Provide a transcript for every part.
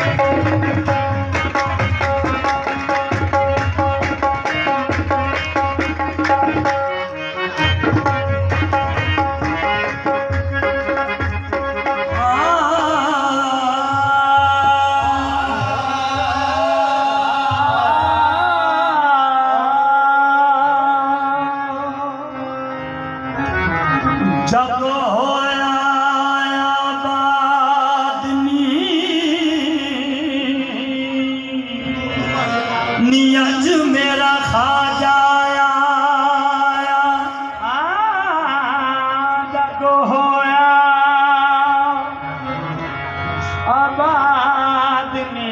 नियज मेरा खाजा जग होया आबाद ने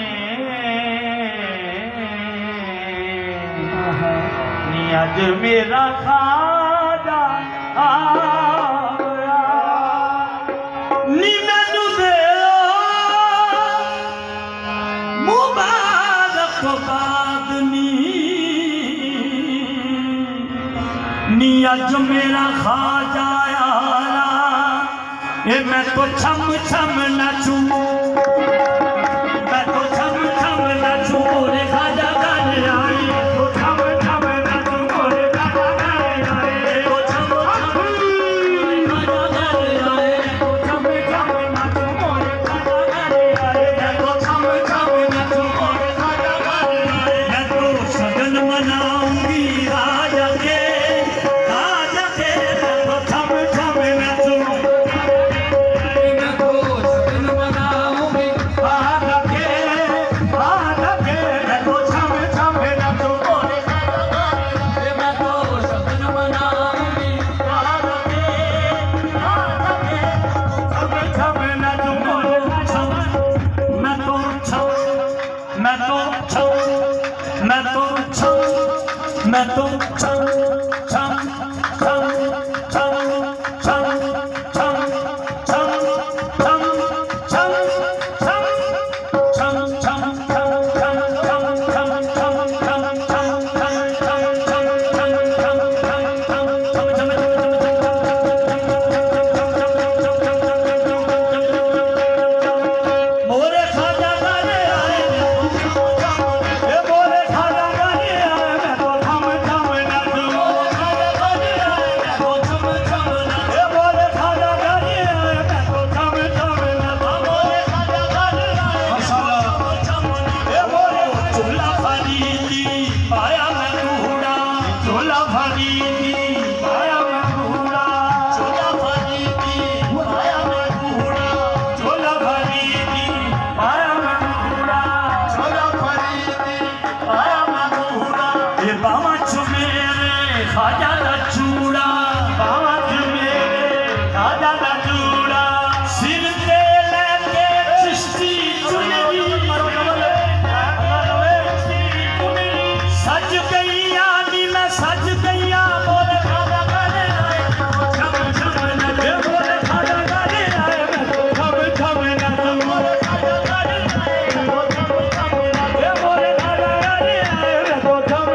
नियज मेरा खाजा नी मैनू दे मुबारक नी अज मेरा खाजा आया ये मैं तो छम छम नचूं मैं तो छम छम नचूं रे खाजा घर आए तो छम छम नचूं रे खाजा घर आए तो छम छम खाजा घर आए तो छम छम नचूं रे खाजा घर आए तो छम छम नचूं रे खाजा घर आए मैं तो सगन मनाऊंगी राजा के मैं तो छम छम छम छम छम छम छम छम छम छम छम खाजा दा चूड़ा बाज मेरे खाजा दा चूड़ा सिर पे लेके चिश्ती चुनरी सज गई आनी मैं सज गईया बोले खाजा करे आए छम छम नचे बोले खाजा करे आए छम छम नचे बोले खाजा करे आए छम छम नचे बोले खाजा करे आए छम छम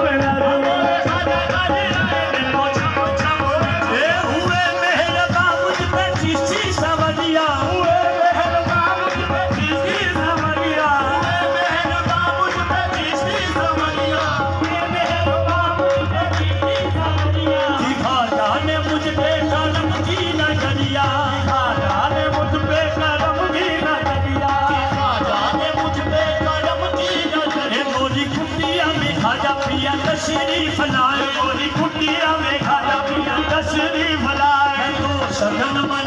तशरीफ लाए गोरी कुटिया में खाजा पिया तशरीफ लाए तो सगन